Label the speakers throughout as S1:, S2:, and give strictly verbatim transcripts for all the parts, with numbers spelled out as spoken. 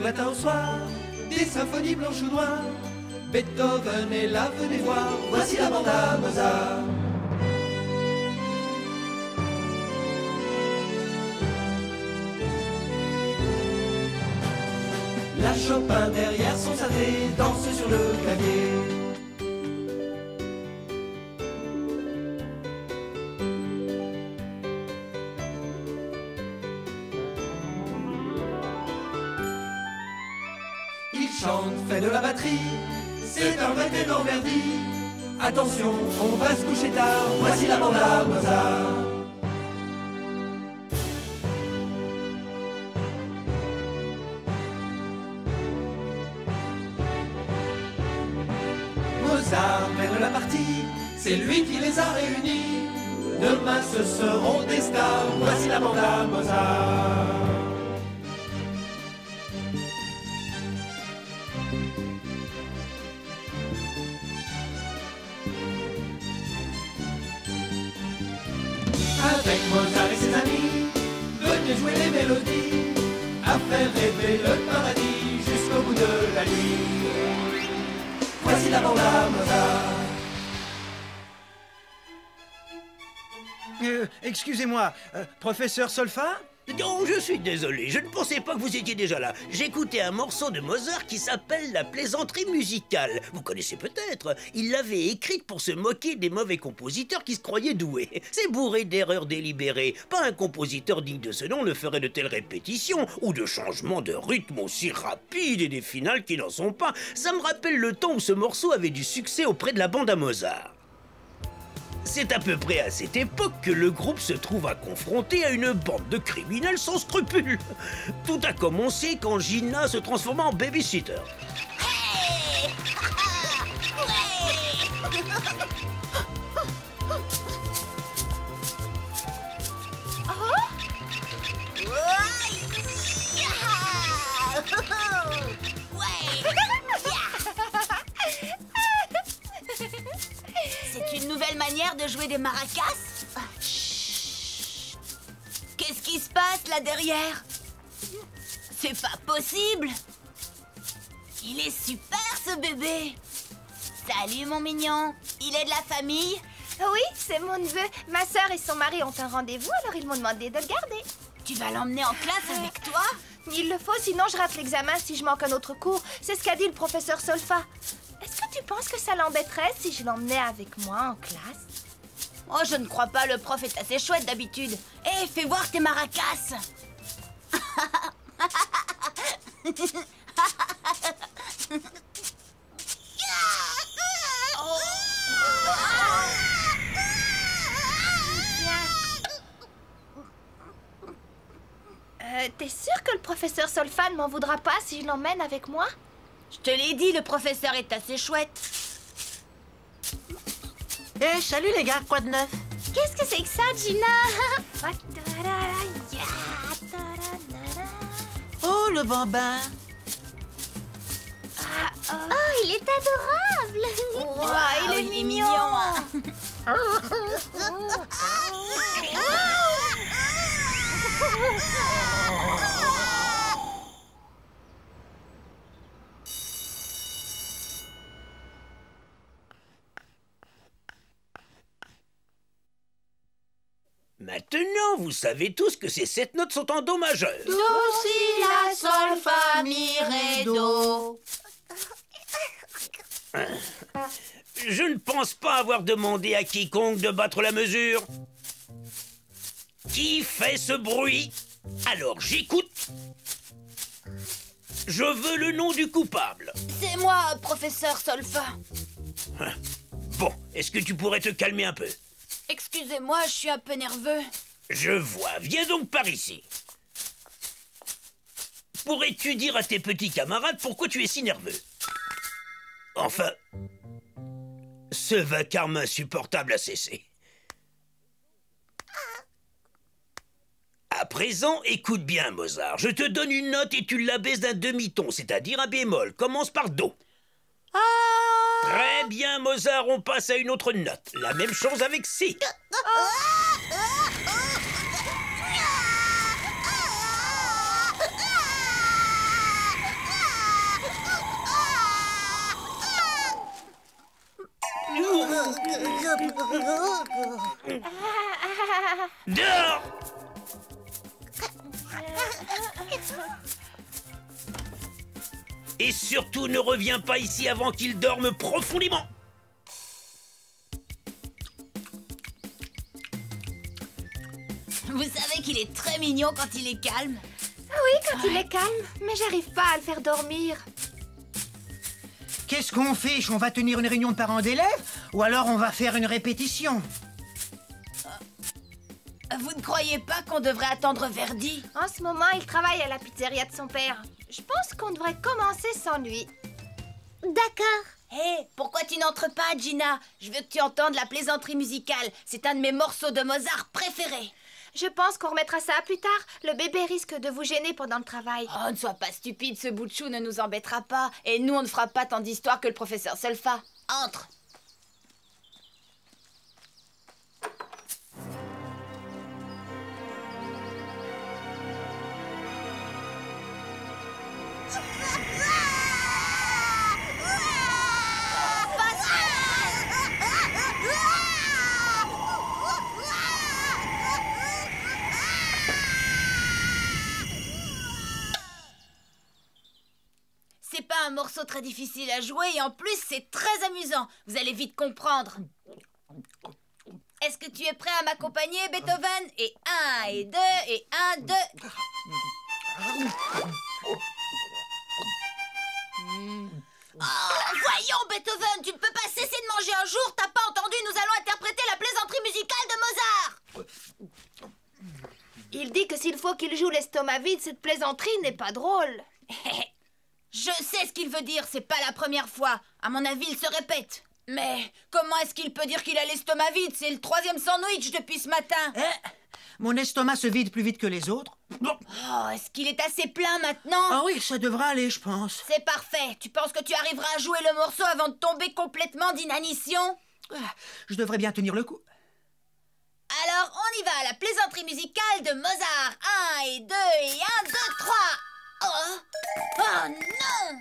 S1: matin au soir, des symphonies blanches ou noires. Beethoven est là, venez voir, voici la bande à Mozart. La Chopin derrière son synthé danse sur le clavier. Il chante, fait de la batterie, c'est un vrai ténor Verdi. Attention, on va se coucher tard, voici la bande à Mozart. Mozart mène la partie, c'est lui qui les a réunis. Demain ce seront des stars, voici la bande à Mozart. Avec Mozart et ses amis, venez jouer les mélodies, à faire rêver le paradis jusqu'au bout de la nuit. Voici la bande à Mozart.
S2: Euh, excusez-moi, euh, professeur Solfa?
S3: Non, je suis désolé, je ne pensais pas que vous étiez déjà là. J'écoutais un morceau de Mozart qui s'appelle La plaisanterie musicale. Vous connaissez peut-être. Il l'avait écrite pour se moquer des mauvais compositeurs qui se croyaient doués. C'est bourré d'erreurs délibérées. Pas un compositeur digne de ce nom ne ferait de telles répétitions ou de changements de rythme aussi rapides et des finales qui n'en sont pas. Ça me rappelle le temps où ce morceau avait du succès auprès de la bande à Mozart. C'est à peu près à cette époque que le groupe se trouva confronté à une bande de criminels sans scrupules. Tout a commencé quand Gina se transforma en babysitter.
S4: Hey C'est une nouvelle manière de jouer des maracas? Chut. Qu'est-ce qui se passe là derrière? C'est pas possible. Il est super ce bébé. Salut mon mignon. Il est de la famille?
S5: Oui, c'est mon neveu. Ma sœur et son mari ont un rendez-vous, alors ils m'ont demandé de le garder.
S4: Tu vas l'emmener en classe avec toi?
S5: Il le faut, sinon je rate l'examen si je manque un autre cours. C'est ce qu'a dit le professeur Solfa. Est-ce que tu penses que ça l'embêterait si je l'emmenais avec moi en classe?
S4: Oh, je ne crois pas, le prof est assez chouette d'habitude. Hé, hey, fais voir tes maracas.
S5: Euh, t'es sûr que le professeur Solfa ne m'en voudra pas si je l'emmène avec moi?
S4: Je te l'ai dit, le professeur est assez chouette.
S6: Eh, hey, salut les gars, quoi de neuf?
S5: Qu'est-ce que c'est que ça, Gina?
S6: Oh, le bambin!
S5: Ah, oh. Oh, il est adorable!
S4: Wow, wow, il est il mignon! Est mignon hein.
S3: Maintenant, vous savez tous que ces sept notes sont en do majeur.
S4: Do, si, la, sol, fa, mi, ré, do.
S3: Je ne pense pas avoir demandé à quiconque de battre la mesure. Qui fait ce bruit? Alors j'écoute. Je veux le nom du coupable.
S4: C'est moi, professeur Solfa.
S3: Bon, est-ce que tu pourrais te calmer un peu?
S4: Excusez-moi, je suis un peu nerveux.
S3: Je vois, viens donc par ici. Pourrais-tu dire à tes petits camarades pourquoi tu es si nerveux? Enfin, ce vacarme insupportable a cessé. À présent, écoute bien, Mozart. Je te donne une note et tu l'abaisses d'un demi-ton, c'est-à-dire un bémol. Commence par Do.
S6: Ah!
S3: Très bien, Mozart, on passe à une autre note. La même chose avec Si. Et surtout, ne reviens pas ici avant qu'il dorme profondément.
S4: Vous savez qu'il est très mignon quand il est calme.
S5: Oui, quand ouais. il est calme, mais j'arrive pas à le faire dormir.
S2: Qu'est-ce qu'on fait? On va tenir une réunion de parents d'élèves? Ou alors on va faire une répétition?
S4: Vous ne croyez pas qu'on devrait attendre Verdi?
S5: En ce moment, il travaille à la pizzeria de son père. Je pense qu'on devrait commencer sans lui.
S4: D'accord. Hé, hey, pourquoi tu n'entres pas, Gina? Je veux que tu entendes la plaisanterie musicale. C'est un de mes morceaux de Mozart préférés.
S5: Je pense qu'on remettra ça plus tard. Le bébé risque de vous gêner pendant le travail.
S4: Oh, ne sois pas stupide, ce bout de chou ne nous embêtera pas. Et nous, on ne fera pas tant d'histoires que le professeur Solfa. Entre. C'est pas un morceau très difficile à jouer et en plus c'est très amusant. Vous allez vite comprendre. Est-ce que tu es prêt à m'accompagner, Beethoven? Et un, et deux, et un, deux. Oh, voyons, Beethoven, tu ne peux pas cesser de manger un jour. T'as pas entendu? Nous allons interpréter la plaisanterie musicale de Mozart.
S5: Il dit que s'il faut qu'il joue l'estomac vide, cette plaisanterie n'est pas drôle.
S4: Je sais ce qu'il veut dire, c'est pas la première fois. À mon avis, il se répète. Mais comment est-ce qu'il peut dire qu'il a l'estomac vide? C'est le troisième sandwich depuis ce matin.
S2: Eh, mon estomac se vide plus vite que les autres.
S4: Oh, est-ce qu'il est assez plein maintenant?
S2: Ah oui, ça devrait aller, je pense.
S4: C'est parfait. Tu penses que tu arriveras à jouer le morceau avant de tomber complètement d'inanition?
S2: Je devrais bien tenir le coup.
S4: Alors, on y va, la plaisanterie musicale de Mozart. Un et deux et un, deux, trois. Oh, oh non!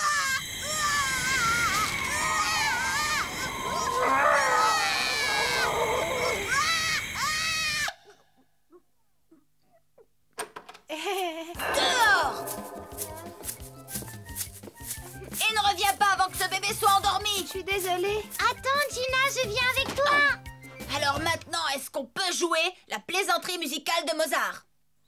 S4: Dehors! Et ne reviens pas avant que ce bébé soit endormi.
S5: Je suis désolée.
S4: Attends, Gina, je viens avec toi. Alors maintenant, est-ce qu'on peut jouer la plaisanterie musicale de Mozart?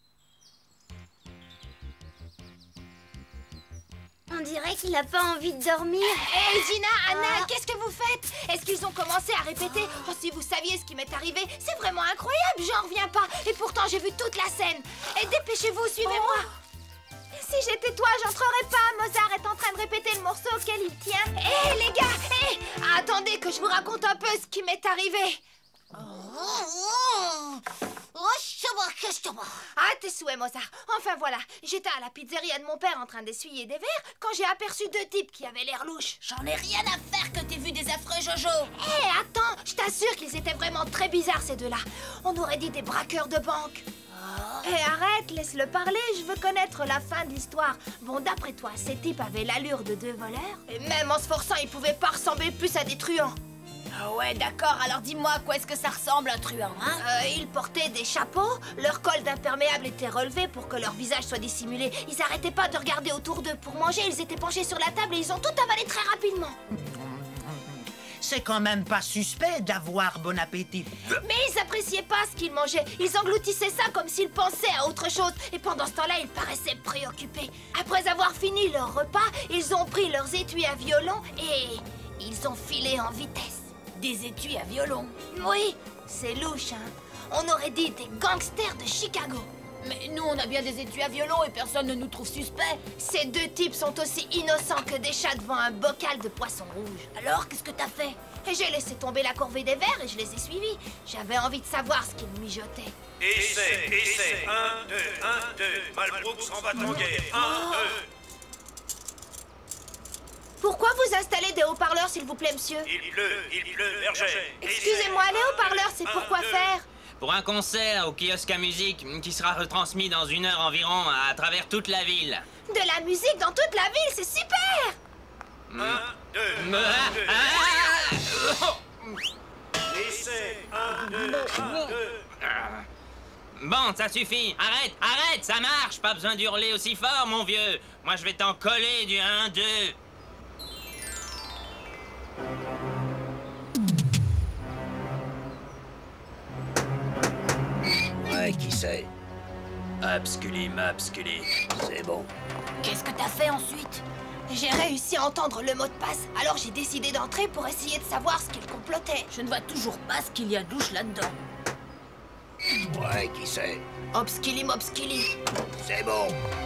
S7: On dirait qu'il n'a pas envie de dormir.
S5: Hé, hey, Gina, Anna, ah. qu'est-ce que vous faites? Est-ce qu'ils ont commencé à répéter? Oh, si vous saviez ce qui m'est arrivé, c'est vraiment incroyable, j'en reviens pas. Et pourtant, j'ai vu toute la scène. Et dépêchez-vous, suivez-moi. Oh. Si j'étais toi, j'entrerais pas. Mozart est en train de répéter le morceau auquel il tient. Hé, hey, les gars, hé hey, attendez que je vous raconte un peu ce qui m'est arrivé.
S4: Oh,
S5: Ah, tes souhaits, Mozart. Enfin, voilà. J'étais à la pizzeria de mon père en train d'essuyer des verres quand j'ai aperçu deux types qui avaient l'air louches.
S4: J'en ai rien à faire que t'aies vu des affreux Jojo.
S5: Hé, hey, attends. Je t'assure qu'ils étaient vraiment très bizarres, ces deux-là. On aurait dit des braqueurs de banque. Hé, hey, arrête, laisse-le parler. Je veux connaître la fin de l'histoire. Bon, d'après toi, ces types avaient l'allure de deux voleurs? Et même en se forçant, ils pouvaient pas ressembler plus à des truands.
S4: Ah ouais, d'accord, alors dis-moi, à quoi est-ce que ça ressemble un truand, hein?
S5: Euh, ils portaient des chapeaux, leur col d'imperméable était relevé pour que leur visage soit dissimulé. Ils arrêtaient pas de regarder autour d'eux pour manger, ils étaient penchés sur la table et ils ont tout avalé très rapidement.
S2: C'est quand même pas suspect d'avoir bon appétit.
S5: Mais ils appréciaient pas ce qu'ils mangeaient. Ils engloutissaient ça comme s'ils pensaient à autre chose. Et pendant ce temps-là, ils paraissaient préoccupés. Après avoir fini leur repas, ils ont pris leurs étuis à violon et ils ont filé en vitesse.
S4: Des étuis à violon?
S5: Oui, c'est louche, hein. On aurait dit des gangsters de Chicago.
S4: Mais nous, on a bien des étuis à violon et personne ne nous trouve suspects.
S5: Ces deux types sont aussi innocents que des chats devant un bocal de poisson rouge.
S4: Alors, qu'est-ce que t'as fait?
S5: Et j'ai laissé tomber la corvée des verres et je les ai suivis. J'avais envie de savoir ce qu'ils mijotaient.
S8: Essai, essai, un, deux, un, deux. Malbrook s'en va en guerre. Un, deux.
S5: Pourquoi vous installez des haut-parleurs, s'il vous plaît, monsieur?
S8: Il pleut, il pleut, berger.
S5: Excusez-moi, les haut-parleurs, c'est pour quoi faire?
S9: Pour un concert au kiosque à musique qui sera retransmis dans une heure environ à travers toute la ville.
S5: De la musique dans toute la ville, c'est super!
S8: Un, deux,
S9: Me...
S8: un, deux.
S9: Ah,
S8: Essai, un, deux, un, deux.
S9: Bon, ça suffit. Arrête, arrête, ça marche. Pas besoin d'hurler aussi fort, mon vieux. Moi, je vais t'en coller du un deux.
S3: Ouais, qui c'est?
S10: Absculi, m'absculi.
S3: C'est bon.
S4: Qu'est-ce que t'as fait ensuite?
S5: J'ai réussi à entendre le mot de passe, alors j'ai décidé d'entrer pour essayer de savoir ce qu'il complotait.
S4: Je ne vois toujours pas ce qu'il y a de louche là-dedans.
S3: Ouais, qui c'est?
S5: Obskili mobskili.
S3: C'est bon.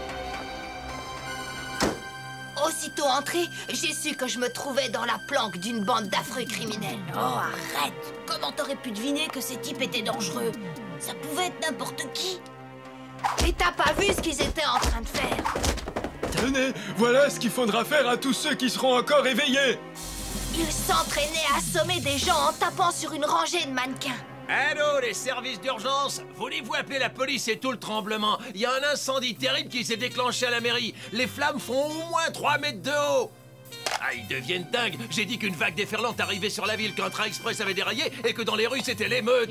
S5: Aussitôt entré, j'ai su que je me trouvais dans la planque d'une bande d'affreux criminels.
S4: Oh, arrête! Comment t'aurais pu deviner que ces types étaient dangereux? Ça pouvait être n'importe qui.
S5: Et t'as pas vu ce qu'ils étaient en train de faire?
S11: Tenez, voilà ce qu'il faudra faire à tous ceux qui seront encore éveillés.
S5: Ils s'entraînaient à assommer des gens en tapant sur une rangée de mannequins.
S10: Allô, les services d'urgence? Voulez-vous appeler la police et tout le tremblement? Il y a un incendie terrible qui s'est déclenché à la mairie. Les flammes font au moins trois mètres de haut. Ah, ils deviennent dingues. J'ai dit qu'une vague déferlante arrivait sur la ville, qu'un train express avait déraillé et que dans les rues, c'était l'émeute.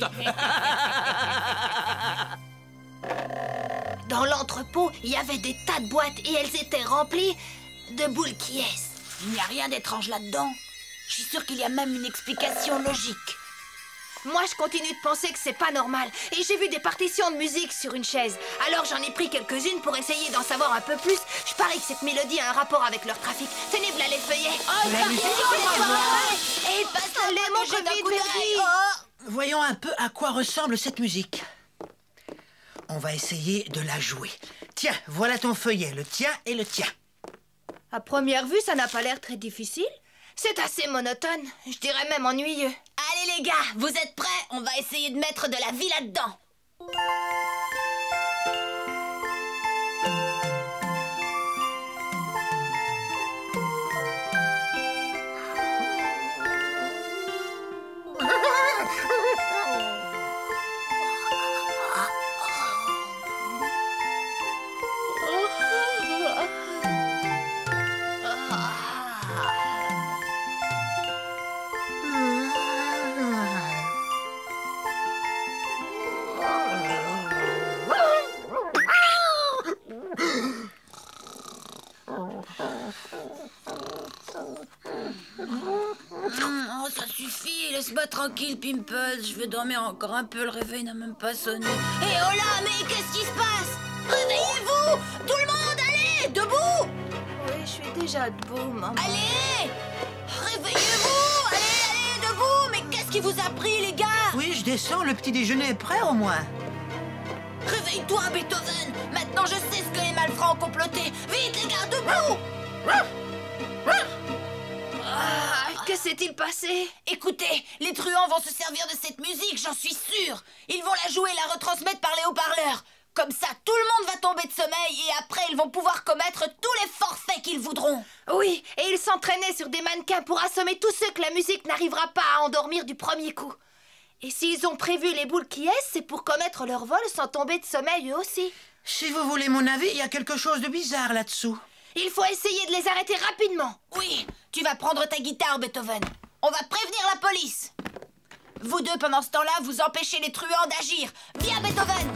S5: Dans l'entrepôt, il y avait des tas de boîtes et elles étaient remplies de boules qui est.
S4: Il n'y a rien d'étrange là-dedans. Je suis sûre qu'il y a même une explication logique.
S5: Moi, je continue de penser que c'est pas normal. Et j'ai vu des partitions de musique sur une chaise. Alors j'en ai pris quelques-unes pour essayer d'en savoir un peu plus. Je parie que cette mélodie a un rapport avec leur trafic. Tenez, v'là les feuillets. Oh,
S2: La musique,
S5: et passe le montre vite, Verdi.
S2: Voyons un peu à quoi ressemble cette musique. On va essayer de la jouer. Tiens, voilà ton feuillet, le tien et le tien.
S5: À première vue, ça n'a pas l'air très difficile. C'est assez monotone, je dirais même ennuyeux.
S4: Allez les gars, vous êtes prêts? On va essayer de mettre de la vie là-dedans. Oh, ça suffit, laisse-moi tranquille, Pimples. Je vais dormir encore un peu, le réveil n'a même pas sonné. Hé, hey, oh là, mais qu'est-ce qui se passe? Réveillez-vous! Tout le monde, allez, debout!
S5: Oui, je suis déjà debout, maman.
S4: Allez! Réveillez-vous! Allez, allez, debout! Mais qu'est-ce qui vous a pris, les gars?
S2: Oui, je descends, le petit déjeuner est prêt au moins.
S4: Réveille-toi, Beethoven! Maintenant, je sais ce que les malfrats ont comploté! Vite, les gars, debout!
S5: Ah, que s'est-il passé?
S4: Écoutez, les truands vont se servir de cette musique, j'en suis sûre. Ils vont la jouer et la retransmettre par les haut-parleurs. Comme ça, tout le monde va tomber de sommeil et après, ils vont pouvoir commettre tous les forfaits qu'ils voudront.
S5: Oui, et ils s'entraînaient sur des mannequins pour assommer tous ceux que la musique n'arrivera pas à endormir du premier coup. Et s'ils ont prévu les boules qui est, c'est pour commettre leur vol sans tomber de sommeil eux aussi.
S2: Si vous voulez mon avis, il y a quelque chose de bizarre là-dessous.
S5: Il faut essayer de les arrêter rapidement.
S4: Oui, tu vas prendre ta guitare, Beethoven. On va prévenir la police. Vous deux, pendant ce temps-là, vous empêchez les truands d'agir. Viens, Beethoven.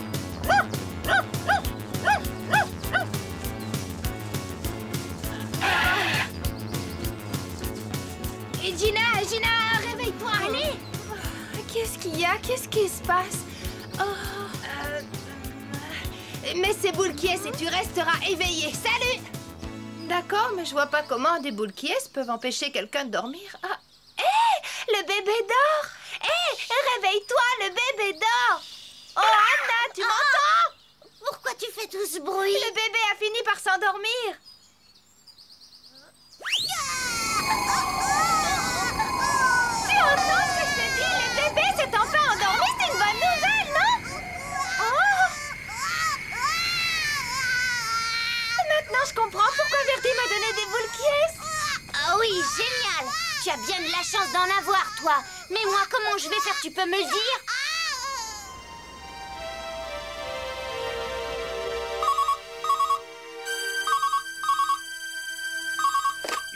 S5: Et Gina, Gina, réveille-toi. Allez. Qu'est-ce qu'il y a? Qu'est-ce qui se passe? Oh, euh, mais ces boules qui est et tu resteras éveillé. Salut. D'accord, mais je vois pas comment des boules qui est peuvent empêcher quelqu'un de dormir. Ah. Hé, hey, le bébé dort. Hé, hey, réveille-toi, le bébé dort. Oh, Anna, tu m'entends?
S7: Pourquoi tu fais tout ce bruit?
S5: Le bébé a fini par s'endormir. Tu entends ce que je te dis? Le bébé s'est enfin endormi. C'est une bonne nouvelle, non? Oh. Maintenant, je comprends pourquoi Verdi m'a donné des boules qui est.
S7: Ah oui, génial. Tu as bien de la chance d'en avoir, toi. Mais moi, comment je vais faire, tu peux me le dire?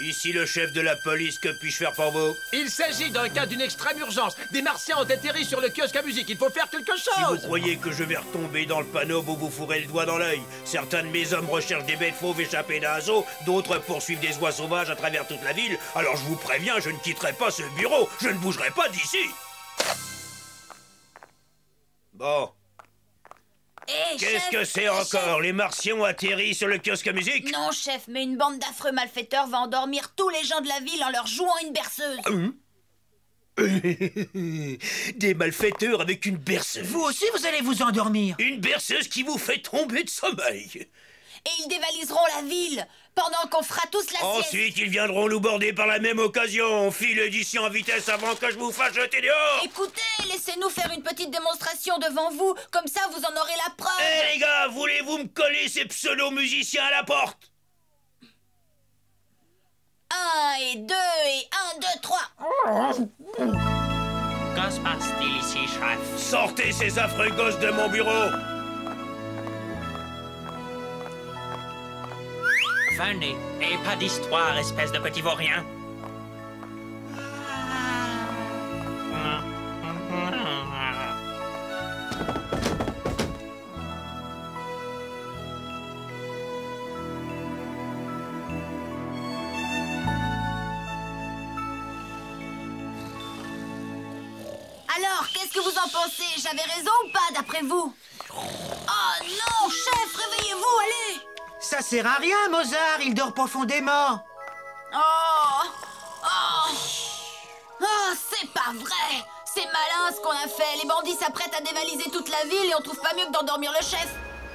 S3: Ici le chef de la police, que puis-je faire pour vous?
S10: Il s'agit d'un cas d'une extrême urgence. Des martiens ont atterri sur le kiosque à musique. Il faut faire quelque chose.
S3: Si vous croyez que je vais retomber dans le panneau, vous vous fourrez le doigt dans l'œil. Certains de mes hommes recherchent des bêtes fauves échappées d'un zoo, d'autres poursuivent des oies sauvages à travers toute la ville. Alors je vous préviens, je ne quitterai pas ce bureau. Je ne bougerai pas d'ici. Bon.
S4: Hé,
S3: Qu'est-ce
S4: chef,
S3: que c'est
S4: hé,
S3: encore?
S4: chef.
S3: Les martiens ont atterri sur le kiosque à musique?
S4: Non, chef, mais une bande d'affreux malfaiteurs va endormir tous les gens de la ville en leur jouant une berceuse.
S3: Hum? Des malfaiteurs avec une berceuse.
S2: Vous aussi, vous allez vous endormir.
S3: Une berceuse qui vous fait tomber de sommeil.
S4: Et ils dévaliseront la ville pendant qu'on fera tous la sieste.
S3: Ensuite, ils viendront nous border par la même occasion. Filez d'ici en vitesse avant que je vous fasse jeter dehors.
S4: Écoutez, laissez-nous faire une petite démonstration devant vous. Comme ça, vous en aurez la preuve.
S3: Hé les gars, voulez-vous me coller ces pseudo-musiciens à la porte?
S4: Un et deux et un, deux, trois.
S9: Que se passe-t-il ici, chef?
S3: Sortez ces affreux gosses de mon bureau.
S9: Venez, et pas d'histoire, espèce de petit vaurien.
S4: Alors, qu'est-ce que vous en pensez? J'avais raison ou pas, d'après vous? Oh non, chef, réveillez-vous, allez!
S2: Ça sert à rien, Mozart, il dort profondément.
S4: Oh! Oh! Oh, c'est pas vrai! C'est malin ce qu'on a fait. Les bandits s'apprêtent à dévaliser toute la ville et on trouve pas mieux que d'endormir le chef.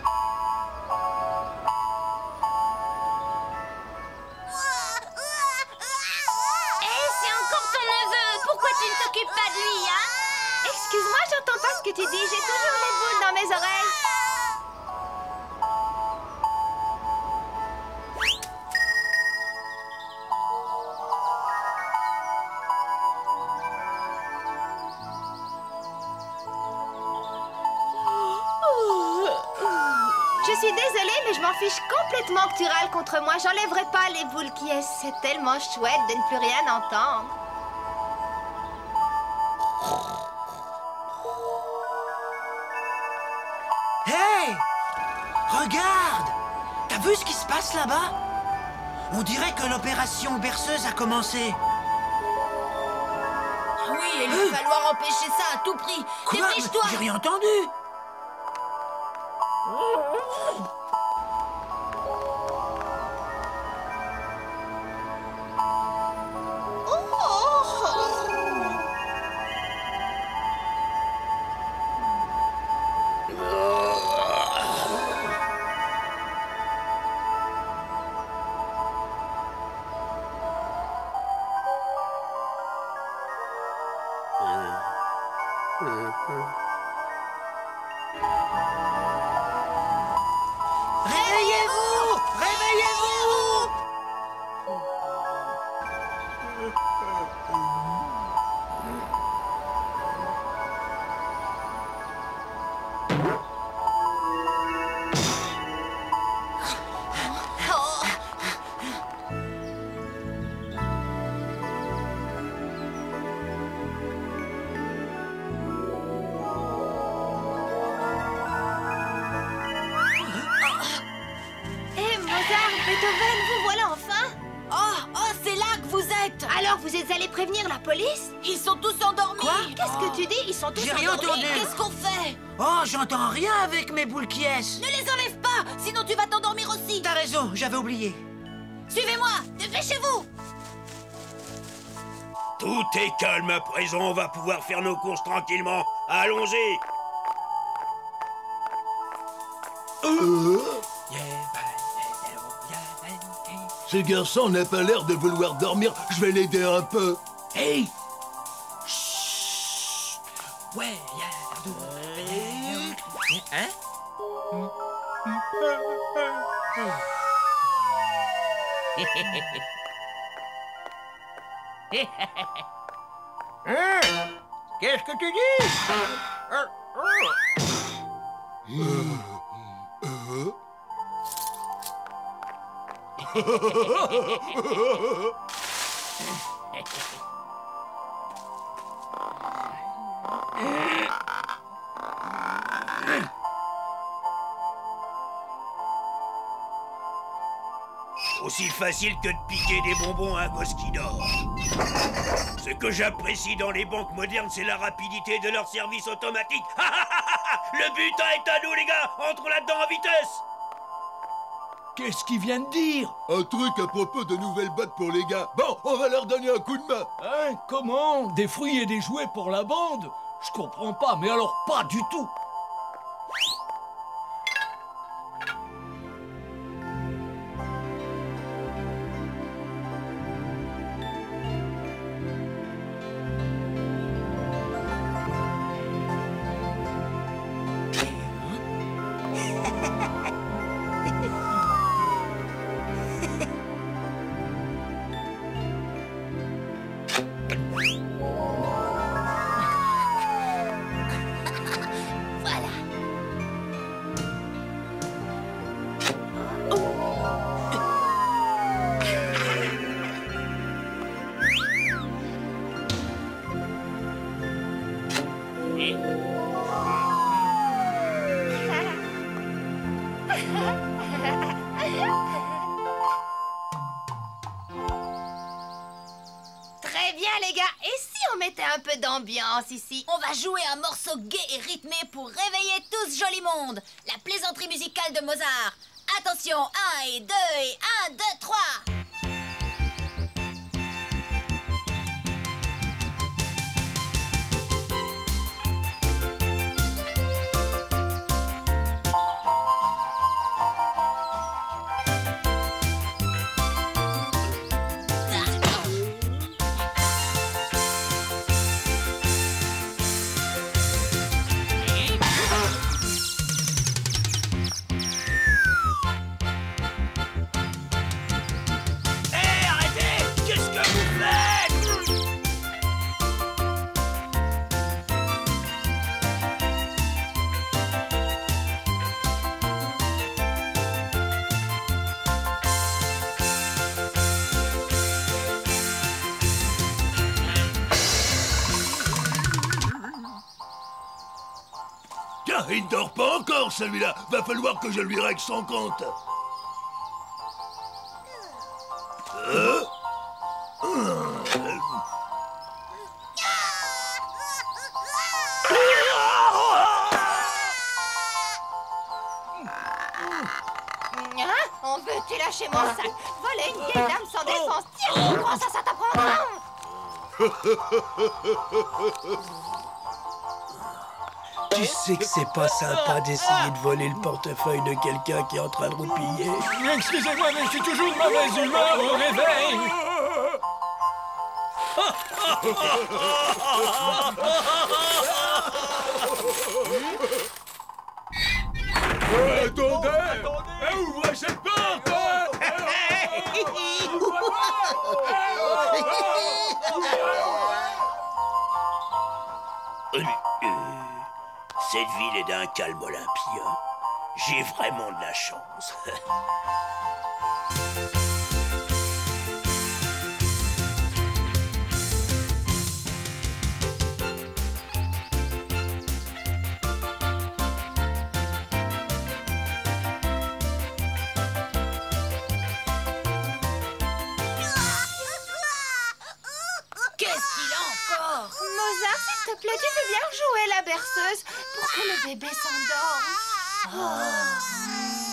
S7: Hé, hey, c'est encore ton neveu. Pourquoi tu ne t'occupes pas de lui, hein?
S5: Excuse-moi, j'entends pas ce que tu dis. J'ai toujours les boules dans mes oreilles. Je suis désolée, mais je m'en fiche complètement que tu râles contre moi. J'enlèverai pas les boules qui est. C'est tellement chouette de ne plus rien entendre.
S2: Hé! Regarde! T'as vu ce qui se passe là-bas? On dirait que l'opération berceuse a commencé.
S4: Oui, il va falloir empêcher ça à tout prix.
S2: Quoi?
S4: Dépêche-toi!
S2: J'ai rien entendu. Réveillez-vous! Réveillez-vous!
S5: Beethoven, vous voilà enfin!
S4: Oh, oh, c'est là que vous êtes!
S5: Alors, vous êtes allé prévenir la police?
S4: Ils sont tous endormis!
S2: Quoi?
S5: Qu'est-ce que tu dis? Ils sont tous
S2: J'ai rien
S5: endormis?
S2: entendu.
S4: Qu'est-ce qu'on fait?
S2: Oh, j'entends rien avec mes boules qui est.
S4: Ne les enlève pas, sinon tu vas t'endormir aussi!
S2: T'as raison, j'avais oublié.
S4: Suivez-moi! Dépêchez-vous!
S3: Tout est calme à présent, on va pouvoir faire nos courses tranquillement. Allons-y.
S12: Ce garçon n'a pas l'air de vouloir dormir. Je vais l'aider un peu.
S2: Hey!
S6: Ouais, hein?
S10: Hein? Qu'est-ce que tu dis?
S3: Aussi facile que de piquer des bonbons à un gosse qui dort. Ce que j'apprécie dans les banques modernes, c'est la rapidité de leur service automatique. Le butin est à nous, les gars. Entre là-dedans en vitesse.
S12: Qu'est-ce qu'il vient de dire? Un truc à propos de nouvelles bottes pour les gars. Bon, on va leur donner un coup de main.
S13: Hein? Comment? Des fruits et des jouets pour la bande? Je comprends pas, mais alors pas du tout.
S5: Très bien, les gars. Et si on mettait un peu d'ambiance ici?
S4: On va jouer un morceau gai et rythmé pour réveiller tout ce joli monde. La plaisanterie musicale de Mozart. Attention, un et deux et un, deux, trois.
S12: Il ne dort pas encore, celui-là. Va falloir que je lui règle son compte. Euh
S5: Hein? On veut-tu lâcher mon sac? Voler une vieille dame sans défense. Tiens, comment ça, ça t'apprendra?
S3: Tu sais que c'est pas sympa d'essayer de voler le portefeuille de quelqu'un qui est en train de roupiller.
S11: Excusez-moi, mais je suis toujours de mauvaise humeur au réveil.
S12: Euh, attendez, attendez. Ouvrez cette porte.
S3: Cette ville est d'un calme olympien. J'ai vraiment de la chance.
S4: Qu'est-ce qu'il a encore?
S5: Mozart, s'il te plaît, tu veux bien jouer la berceuse pour que le bébé s'endorme? Oh.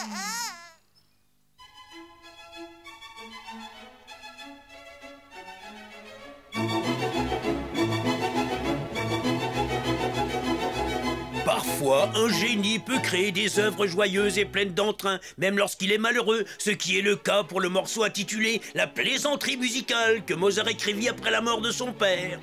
S3: Parfois, un génie peut créer des œuvres joyeuses et pleines d'entrain, même lorsqu'il est malheureux, ce qui est le cas pour le morceau intitulé « La plaisanterie musicale » que Mozart écrivit après la mort de son père.